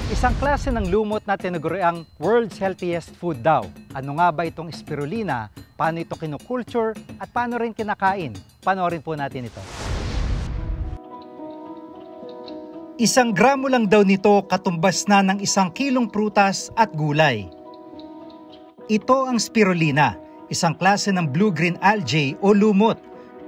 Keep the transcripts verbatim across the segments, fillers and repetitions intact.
Isang klase ng lumot na tinaguriang world's healthiest food daw. Ano nga ba itong spirulina? Paano ito kinukulture? At paano rin kinakain? Panoorin po natin ito. Isang gramo lang daw nito katumbas na ng isang kilong prutas at gulay. Ito ang spirulina, isang klase ng blue-green algae o lumot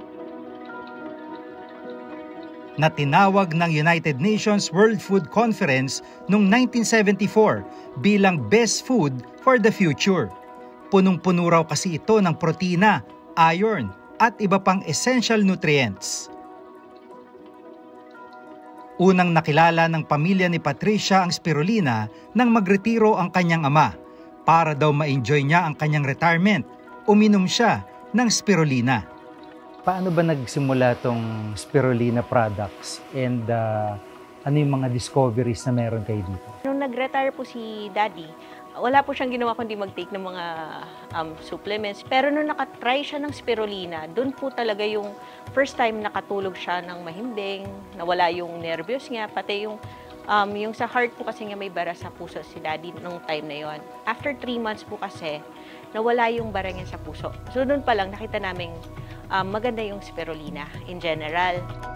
na tinawag ng United Nations World Food Conference noong nineteen seventy-four bilang best food for the future. Punong-puno raw kasi ito ng protina, iron at iba pang essential nutrients. Unang nakilala ng pamilya ni Patricia ang spirulina nang magretiro ang kanyang ama. Para daw ma-enjoy niya ang kanyang retirement, uminom siya ng spirulina. Paano ba nagsimula tong spirulina products and uh, ano yung mga discoveries na meron kayo dito? Nung nag-retire po si Daddy, wala po siyang ginawa kundi mag-take ng mga um, supplements. Pero nung nakatry siya ng spirulina, doon po talaga yung first time nakatulog siya ng mahimbing, nawala yung nervyos niya, pati yung, um, yung sa heart po kasi nga may bara sa puso si Daddy nung time na yon. After three months po kasi, nawala yung bara niya sa puso. So doon pa lang nakita naming um, maganda yung spirulina in general.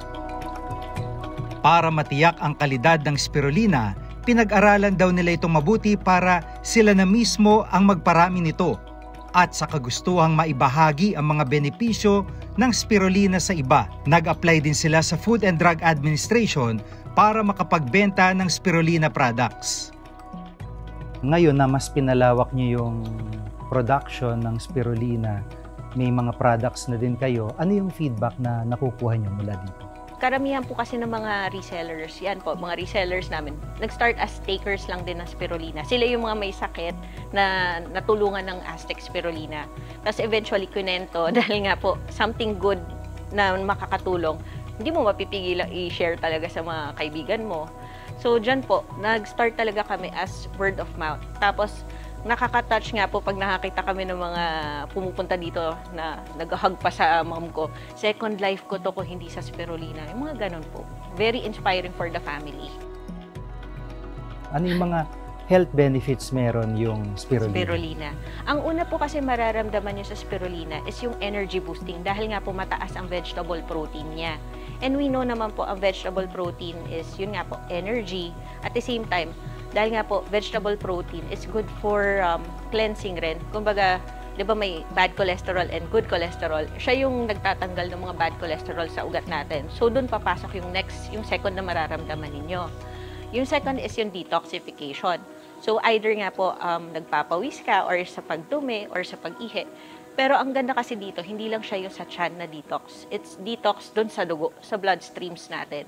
Para matiyak ang kalidad ng spirulina, pinag-aralan daw nila itong mabuti para sila na mismo ang magparami nito at sa kagustuhang maibahagi ang mga benepisyo ng spirulina sa iba. Nag-apply din sila sa Food and Drug Administration para makapagbenta ng spirulina products. Ngayon na mas pinalawak niyo yung production ng spirulina, may mga products na din kayo, ano yung feedback na nakukuha niyo mula dito? Karamihan po kasi ng mga resellers, yan po, mga resellers namin, nag-start as takers lang din ng spirulina. Sila yung mga may sakit na natulungan ng Aztec spirulina. Tapos eventually, kunento, dahil nga po, something good na makakatulong, hindi mo mapipigilang i-share talaga sa mga kaibigan mo. So, dyan po, nag-start talaga kami as word of mouth. Tapos, nakaka-touch nga po pag nakakita kami ng mga pumupunta dito na nag-hug pa sa mom ko. Second life ko to kung hindi sa spirulina. Yung mga ganun po. Very inspiring for the family. Ano yung mga health benefits meron yung spirulina? Spirulina. Ang una po kasi mararamdaman nyo sa spirulina is yung energy boosting dahil nga po mataas ang vegetable protein niya. And we know naman po ang vegetable protein is yun nga po, energy. At the same time, dahil nga po, vegetable protein is good for um, cleansing rin. Kumbaga, di ba may bad cholesterol and good cholesterol? Siya yung nagtatanggal ng mga bad cholesterol sa ugat natin. So, dun papasok yung next, yung second na mararamdaman ninyo. Yung second is yung detoxification. So, either nga po, um, nagpapawis ka or sa pagdumi or sa pag-ihi. Pero ang ganda kasi dito, hindi lang siya yung sa tiyan na detox. It's detox dun sa dugo, sa bloodstreams natin.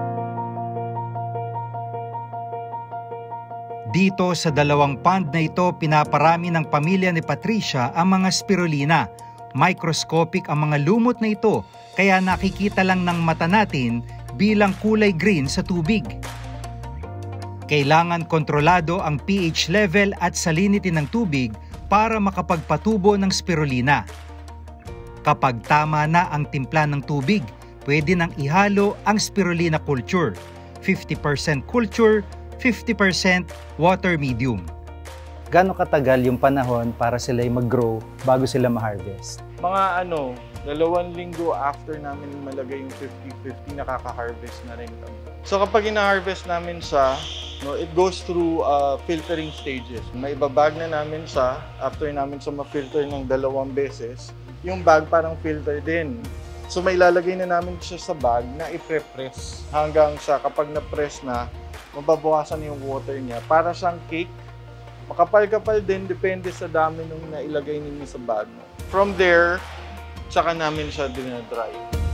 Dito sa dalawang pond na ito, pinaparami ng pamilya ni Patricia ang mga spirulina. Microscopic ang mga lumot na ito, kaya nakikita lang ng mata natin bilang kulay green sa tubig. Kailangan kontrolado ang pH level at salinity ng tubig para makapagpatubo ng spirulina. Kapag tama na ang timpla ng tubig, pwede nang ihalo ang spirulina culture. fifty percent culture, fifty percent water medium. Gaano katagal yung panahon para sila mag-grow bago sila ma-harvest? Mga ano, dalawang linggo after namin malagay yung fifty fifty, nakaka-harvest na rin kami. So kapag ina-harvest namin siya, no, it goes through uh, filtering stages. May ibabag na namin siya after namin siya ma-filter ng dalawang beses. Yung bag parang filter din. So may lalagay na namin siya sa bag na i-press hanggang sa kapag na-press na, mababawasan yung water niya para siyang cake. Makapal-kapal din, depende sa dami nung nailagay ninyo sa bag. From there, tsaka namin siya dinadry.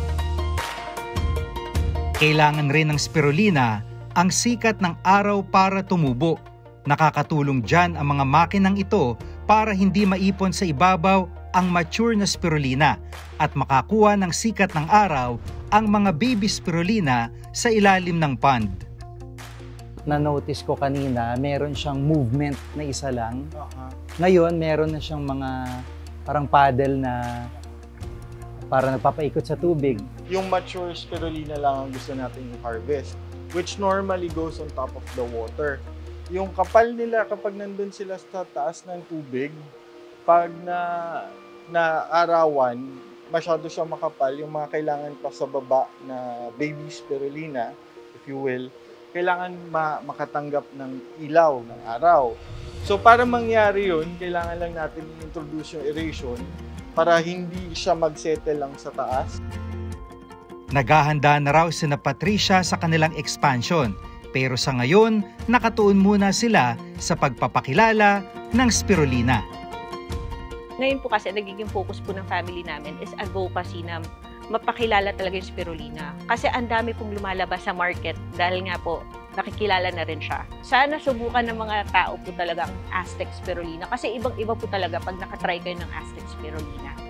Kailangan rin ng spirulina ang sikat ng araw para tumubo. Nakakatulong dyan ang mga makinang ito para hindi maipon sa ibabaw ang mature na spirulina at makakuha ng sikat ng araw ang mga baby spirulina sa ilalim ng pond. Na-notice ko kanina, meron siyang movement na isa lang. Uh-huh. Ngayon, meron na siyang mga parang paddle na para nagpapaikot sa tubig. Yung mature spirulina lang ang gusto natin i-harvest, which normally goes on top of the water. Yung kapal nila kapag nandun sila sa taas ng tubig, pag na naarawan, masyado siya makapal, yung mga kailangan pa sa baba na baby spirulina, if you will, kailangan ma makatanggap ng ilaw, ng araw. So para mangyari yun, kailangan lang natin introduce yung aeration para hindi siya mag-settle lang sa taas. Naghahanda na raw sina Patricia sa kanilang expansion, pero sa ngayon, nakatuon muna sila sa pagpapakilala ng spirulina. Ngayon po kasi nagiging focus po ng family namin is advocacy na mapakilala talaga yung spirulina. Kasi ang dami pong lumalabas sa market dahil nga po nakikilala na rin siya. Sana subukan ng mga tao po talaga ang Aztec spirulina kasi ibang-iba po talaga pag nakatry kayo ng Aztec spirulina.